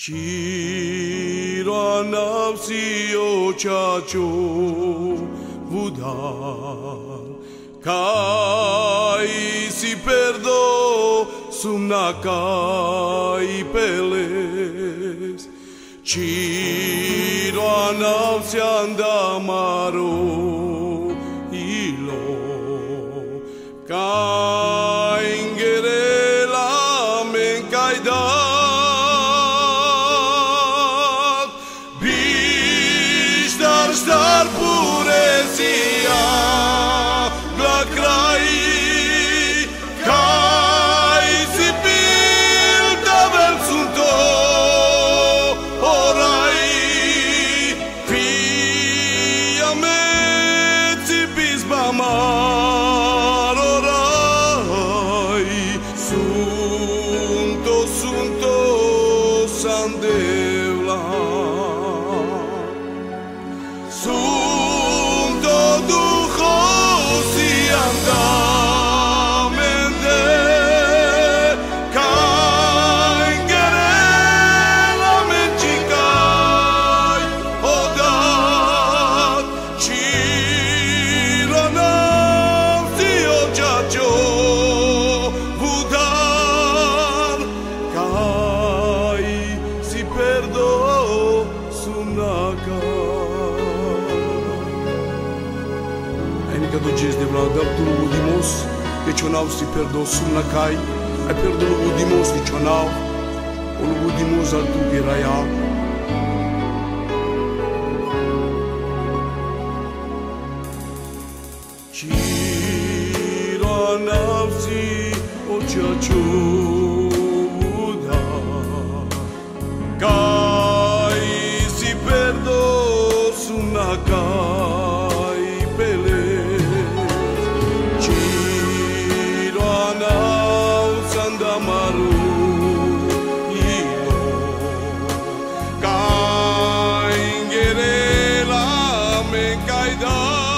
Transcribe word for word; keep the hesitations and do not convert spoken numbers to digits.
Ciro navsio chacho vudar Kai si perdo sumna kai peles Ciro navsia andamaro ilo Kai ingerela men kai da Dar purezia la crai Kai si pilda vel sunto orai Fia me si bisbamar orai Sunto sunto sandevla Sunto duhos i andamende Kai ngerela menchikai odat Ciro navsio chacho vudar Kai si perdo sunaka Enica do dias de vladar tu udimos de chonau si perdo sumna kai ai perdo udimos de chonau o udimos al tu giraya Ciro navsi o chacho kai si perdo sumna kai Andamaru ilo Kai ingerela men kai da